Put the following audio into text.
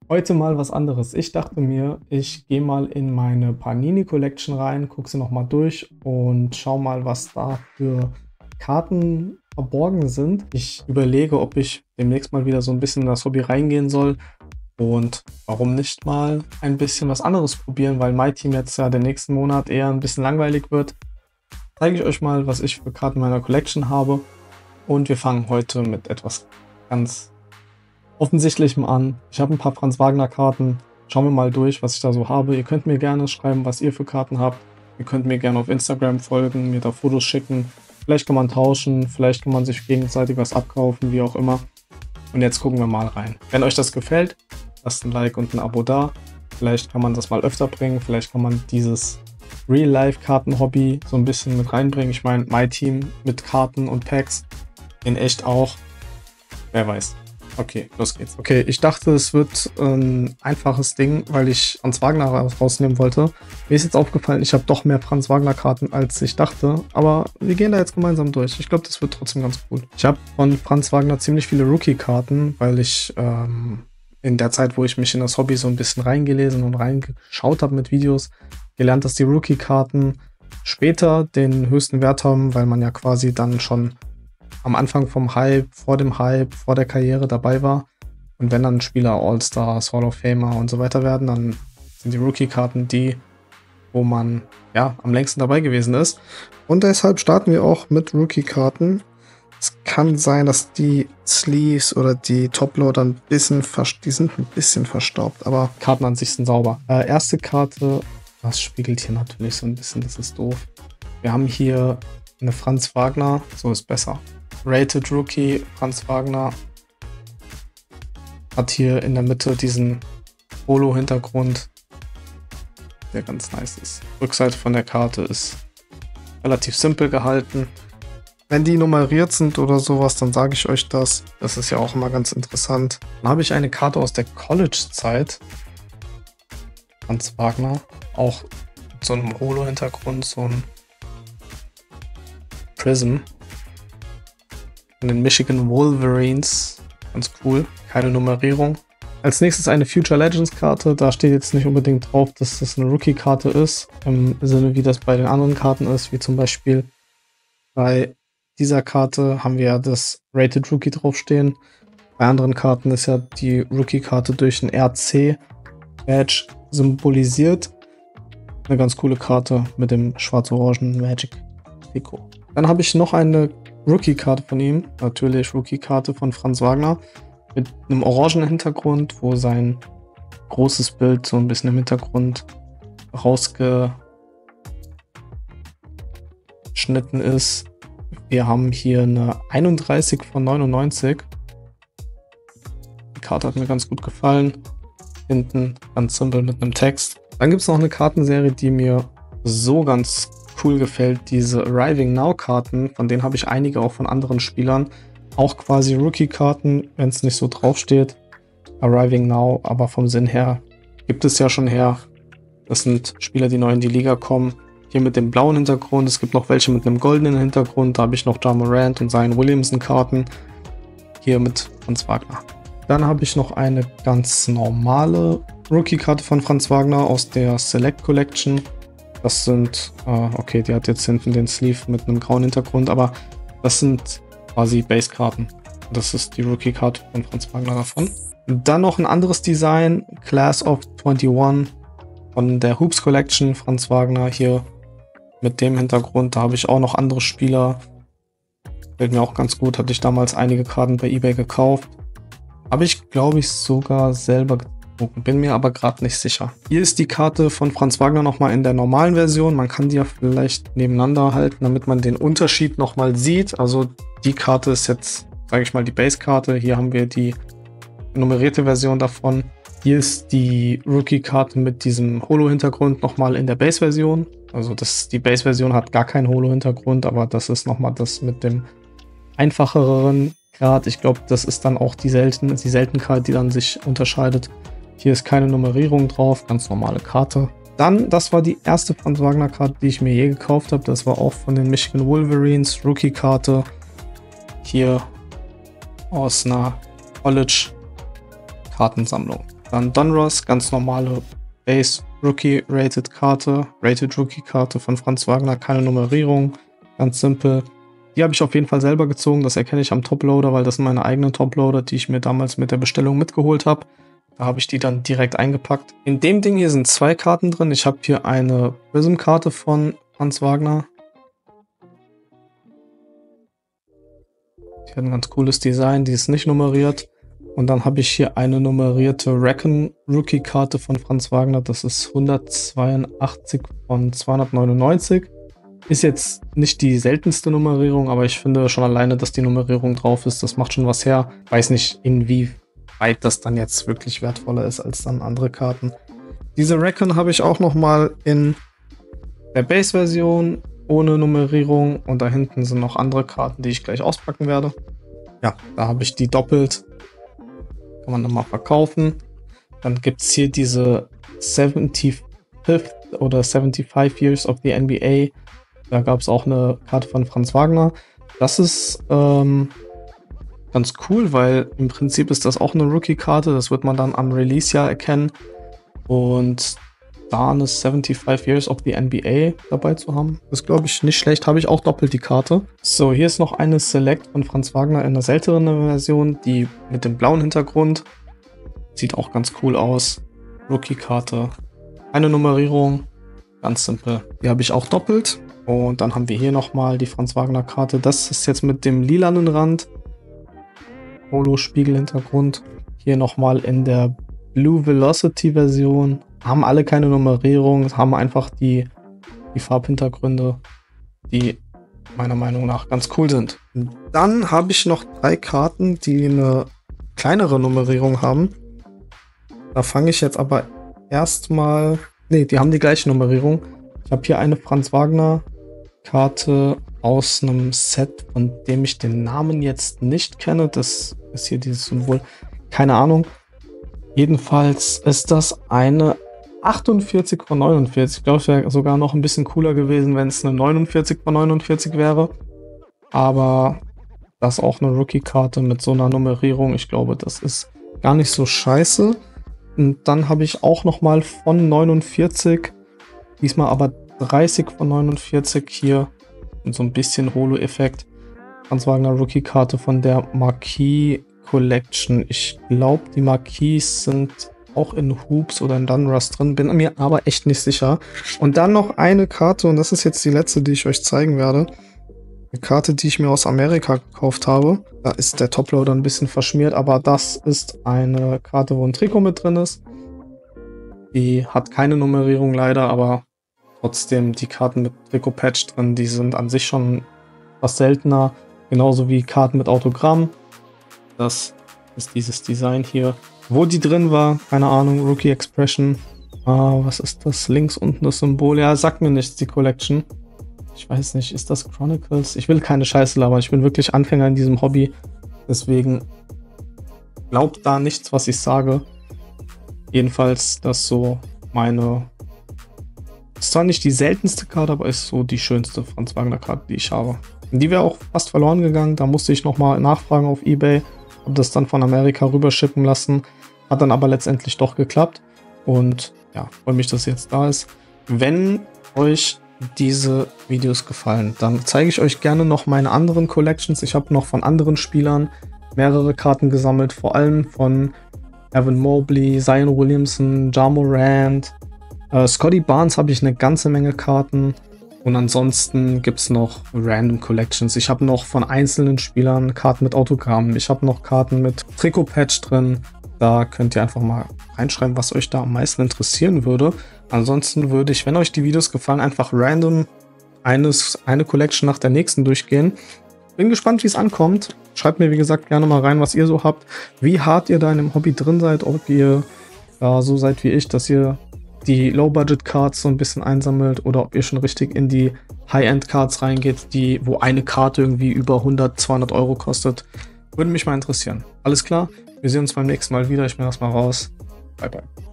Heute mal was anderes. Ich dachte mir, ich gehe mal in meine Panini Collection rein, gucke sie nochmal durch und schau mal, was da für Karten verborgen sind. Ich überlege, ob ich demnächst mal wieder so ein bisschen in das Hobby reingehen soll und warum nicht mal ein bisschen was anderes probieren, weil mein Team jetzt ja den nächsten Monat eher ein bisschen langweilig wird. Zeige ich euch mal, was ich für Karten in meiner Collection habe und wir fangen heute mit etwas ganz Offensichtlichem an. Ich habe ein paar Franz Wagner Karten. Schauen wir mal durch, was ich da so habe. Ihr könnt mir gerne schreiben, was ihr für Karten habt. Ihr könnt mir gerne auf Instagram folgen, mir da Fotos schicken. Vielleicht kann man tauschen, vielleicht kann man sich gegenseitig was abkaufen, wie auch immer. Und jetzt gucken wir mal rein. Wenn euch das gefällt, lasst ein Like und ein Abo da. Vielleicht kann man das mal öfter bringen. Vielleicht kann man dieses Real-Life-Karten-Hobby so ein bisschen mit reinbringen. Ich meine, mein Team mit Karten und Packs in echt auch. Wer weiß. Okay, los geht's. Okay, ich dachte, es wird ein einfaches Ding, weil ich Franz Wagner rausnehmen wollte. Mir ist jetzt aufgefallen, ich habe doch mehr Franz Wagner Karten, als ich dachte. Aber wir gehen da jetzt gemeinsam durch. Ich glaube, das wird trotzdem ganz cool. Ich habe von Franz Wagner ziemlich viele Rookie-Karten, weil ich in der Zeit, wo ich mich in das Hobby so ein bisschen reingelesen und reingeschaut habe mit Videos, gelernt, dass die Rookie-Karten später den höchsten Wert haben, weil man ja quasi dann schon am Anfang vom Hype, vor dem Hype, vor der Karriere dabei war. Und wenn dann Spieler All-Stars, Hall of Famer und so weiter werden, dann sind die Rookie-Karten die, wo man ja am längsten dabei gewesen ist. Und deshalb starten wir auch mit Rookie-Karten. Es kann sein, dass die Sleeves oder die Toploader die sind ein bisschen verstaubt, aber Karten an sich sind sauber. Erste Karte, das spiegelt hier natürlich so ein bisschen, das ist doof. Wir haben hier eine Franz Wagner, so ist besser. Rated Rookie, Franz Wagner hat hier in der Mitte diesen Holo-Hintergrund, der ganz nice ist. Rückseite von der Karte ist relativ simpel gehalten. Wenn die nummeriert sind oder sowas, dann sage ich euch das. Das ist ja auch immer ganz interessant. Dann habe ich eine Karte aus der College-Zeit. Franz Wagner, auch mit so einem Holo-Hintergrund, so ein Prism. Von den Michigan Wolverines. Ganz cool. Keine Nummerierung. Als nächstes eine Future Legends Karte. Da steht jetzt nicht unbedingt drauf, dass das eine Rookie-Karte ist. Im Sinne, wie das bei den anderen Karten ist. Wie zum Beispiel bei dieser Karte haben wir ja das Rated Rookie draufstehen. Bei anderen Karten ist ja die Rookie-Karte durch ein RC-Badge symbolisiert. Eine ganz coole Karte mit dem schwarz-orangen Magic-Trikot. Dann habe ich noch eine Rookie-Karte von ihm, natürlich Rookie-Karte von Franz Wagner, mit einem orangen Hintergrund, wo sein großes Bild so ein bisschen im Hintergrund rausgeschnitten ist. Wir haben hier eine 31 von 99. Die Karte hat mir ganz gut gefallen. Hinten ganz simpel mit einem Text. Dann gibt es noch eine Kartenserie, die mir so ganz cool gefällt, diese Arriving Now Karten, von denen habe ich einige auch von anderen Spielern, auch quasi Rookie-Karten, wenn es nicht so drauf steht, Arriving Now, aber vom Sinn her gibt es ja schon her, das sind Spieler, die neu in die Liga kommen, hier mit dem blauen Hintergrund, es gibt noch welche mit einem goldenen Hintergrund, da habe ich noch Ja Morant und Zion Williamson Karten, hier mit Franz Wagner. Dann habe ich noch eine ganz normale Rookie-Karte von Franz Wagner aus der Select Collection. Das sind, okay, die hat jetzt hinten den Sleeve mit einem grauen Hintergrund, aber das sind quasi Base-Karten. Das ist die Rookie-Karte von Franz Wagner davon. Dann noch ein anderes Design, Class of 21 von der Hoops Collection, Franz Wagner hier mit dem Hintergrund. Da habe ich auch noch andere Spieler. Fällt mir auch ganz gut, hatte ich damals einige Karten bei eBay gekauft. Habe ich, glaube ich, sogar selber gedruckt. Bin mir aber gerade nicht sicher. Hier ist die Karte von Franz Wagner nochmal in der normalen Version. Man kann die ja vielleicht nebeneinander halten, damit man den Unterschied nochmal sieht. Also die Karte ist jetzt, sage ich mal, die Base-Karte. Hier haben wir die nummerierte Version davon. Hier ist die Rookie-Karte mit diesem Holo-Hintergrund nochmal in der Base-Version. Also die Base-Version hat gar keinen Holo-Hintergrund, aber das ist nochmal das mit dem einfacheren Grad. Ich glaube, das ist dann auch die Seltenkarte, die dann sich unterscheidet. Hier ist keine Nummerierung drauf, ganz normale Karte. Dann, das war die erste Franz Wagner Karte, die ich mir je gekauft habe. Das war auch von den Michigan Wolverines, Rookie-Karte. Hier aus einer College-Kartensammlung. Dann Donruss, ganz normale Base Rookie Rated Karte, Rated Rookie Karte von Franz Wagner, keine Nummerierung, ganz simpel. Die habe ich auf jeden Fall selber gezogen, das erkenne ich am Toploader, weil das sind meine eigenen Toploader, die ich mir damals mit der Bestellung mitgeholt habe. Da habe ich die dann direkt eingepackt. In dem Ding hier sind 2 Karten drin. Ich habe hier eine Prism-Karte von Franz Wagner. Die hat ein ganz cooles Design, die ist nicht nummeriert. Und dann habe ich hier eine nummerierte Reckon Rookie Karte von Franz Wagner. Das ist 182 von 299. Ist jetzt nicht die seltenste Nummerierung, aber ich finde schon alleine, dass die Nummerierung drauf ist, das macht schon was her. Weiß nicht, inwieweit das dann jetzt wirklich wertvoller ist als dann andere Karten. Diese Reckon habe ich auch nochmal in der Base-Version ohne Nummerierung. Und da hinten sind noch andere Karten, die ich gleich auspacken werde. Ja, da habe ich die doppelt. Kann man nochmal verkaufen. Dann gibt es hier diese 75th oder 75 Years of the NBA. Da gab es auch eine Karte von Franz Wagner. Das ist ganz cool, weil im Prinzip ist das auch eine Rookie-Karte. Das wird man dann am Release-Jahr erkennen. Und da eine 75 Years of the NBA dabei zu haben, ist, glaube ich, nicht schlecht. Habe ich auch doppelt die Karte. So, hier ist noch eine Select von Franz Wagner in einer seltenen Version. Die mit dem blauen Hintergrund. Sieht auch ganz cool aus. Rookie-Karte. Eine Nummerierung. Ganz simpel. Die habe ich auch doppelt. Und dann haben wir hier nochmal die Franz Wagner Karte. Das ist jetzt mit dem lilanen Rand. Holo-Spiegel-Hintergrund. Hier nochmal in der Blue Velocity Version. Haben alle keine Nummerierung. Haben einfach die Farbhintergründe, die meiner Meinung nach ganz cool sind. Dann habe ich noch 3 Karten, die eine kleinere Nummerierung haben. Da fange ich jetzt aber erstmal... Ne, die haben die gleiche Nummerierung. Ich habe hier eine Franz Wagner Karte aus einem Set, von dem ich den Namen jetzt nicht kenne. Das ist hier dieses Symbol. Keine Ahnung. Jedenfalls ist das eine 48 von 49. Ich glaube, es wäre sogar noch ein bisschen cooler gewesen, wenn es eine 49 von 49 wäre. Aber das ist auch eine Rookie-Karte mit so einer Nummerierung. Ich glaube, das ist gar nicht so scheiße. Und dann habe ich auch nochmal von 49, diesmal aber 30 von 49 hier und so ein bisschen Holo-Effekt. Franz Wagner Rookie-Karte von der Marquis Collection. Ich glaube, die Marquis sind auch in Hoops oder in Donruss drin, bin mir aber echt nicht sicher. Und dann noch eine Karte, und das ist jetzt die letzte, die ich euch zeigen werde. Eine Karte, die ich mir aus Amerika gekauft habe. Da ist der Toploader ein bisschen verschmiert, aber das ist eine Karte, wo ein Trikot mit drin ist. Die hat keine Nummerierung leider, aber trotzdem die Karten mit Trikot-Patch drin, die sind an sich schon was seltener. Genauso wie Karten mit Autogramm. Das ist dieses Design hier. Wo die drin war, keine Ahnung, Rookie Expression. Was ist das? Links unten das Symbol. Ja, sagt mir nichts, die Collection. Ich weiß nicht, ist das Chronicles? Ich will keine Scheiße labern, ich bin wirklich Anfänger in diesem Hobby. Deswegen glaubt da nichts, was ich sage. Jedenfalls, das ist so meine... Ist zwar nicht die seltenste Karte, aber ist so die schönste Franz Wagner Karte, die ich habe. Und die wäre auch fast verloren gegangen. Da musste ich nochmal nachfragen auf eBay. Habe das dann von Amerika rüberschippen lassen. Hat dann aber letztendlich doch geklappt. Und ja, freue mich, dass jetzt da ist. Wenn euch diese Videos gefallen, dann zeige ich euch gerne noch meine anderen Collections. Ich habe noch von anderen Spielern mehrere Karten gesammelt. Vor allem von Evan Mobley, Zion Williamson, Ja Morant, Scotty Barnes habe ich eine ganze Menge Karten. Und ansonsten gibt es noch Random Collections. Ich habe noch von einzelnen Spielern Karten mit Autogrammen. Ich habe noch Karten mit Trikot-Patch drin. Da könnt ihr einfach mal reinschreiben, was euch da am meisten interessieren würde. Ansonsten würde ich, wenn euch die Videos gefallen, einfach random eine Collection nach der nächsten durchgehen. Bin gespannt, wie es ankommt. Schreibt mir, wie gesagt, gerne mal rein, was ihr so habt. Wie hart ihr da in dem Hobby drin seid. Ob ihr so seid wie ich, dass ihr die Low-Budget-Cards so ein bisschen einsammelt oder ob ihr schon richtig in die High-End-Cards reingeht, wo eine Karte irgendwie über 100, 200 Euro kostet. Würde mich mal interessieren. Alles klar, wir sehen uns beim nächsten Mal wieder. Ich bin erstmal raus. Bye, bye.